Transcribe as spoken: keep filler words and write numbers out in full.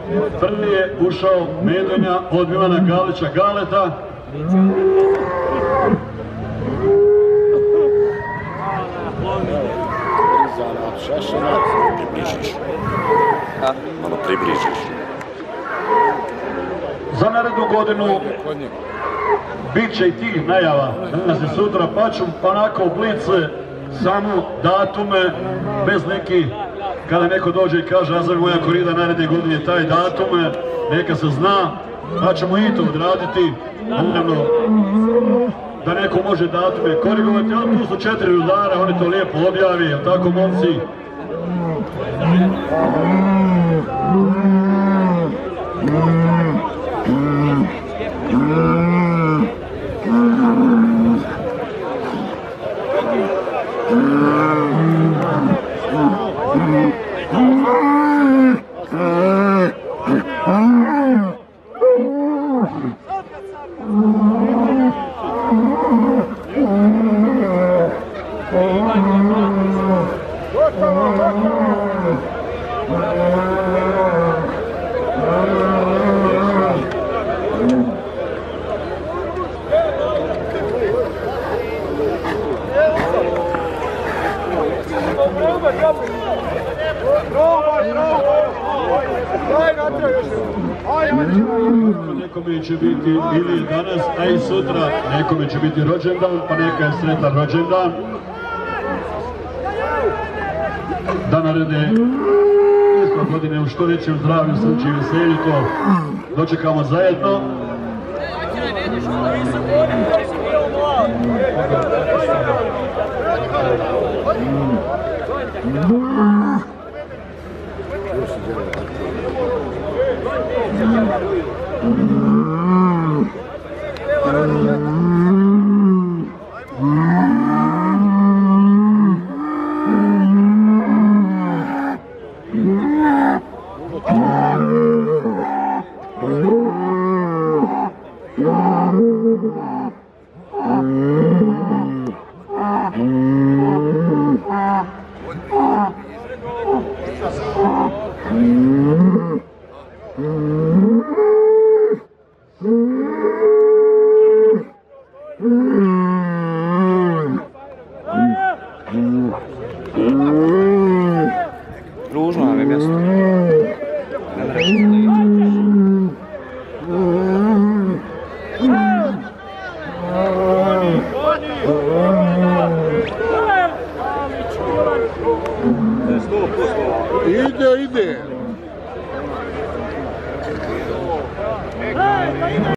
Prvi je ušao Medonja od Milana Galića Galeta. Brizan od Šašana. Približiš. Malo približiš. Za narednu godinu bit će i tih najava danas i sutra, pa ću onako u blice samo datume, bez neki, kada neko dođe i kaže Herzegovina Korida naredne godine taj datume, neka se zna, pa ćemo i to odraditi, naravno da neko može datume korigovati, ali tu su četiri rudara, oni to lijepo objavi, jel tako momci? Nekome će biti ili danas, a i sutra, nekome će biti rođendan, pa neka je sretan rođendan. Da narede isto godine u što većem zdravlju, sreći i veselju, to dočekamo zajedno. Ružno nam je mjesto. Ide, ide.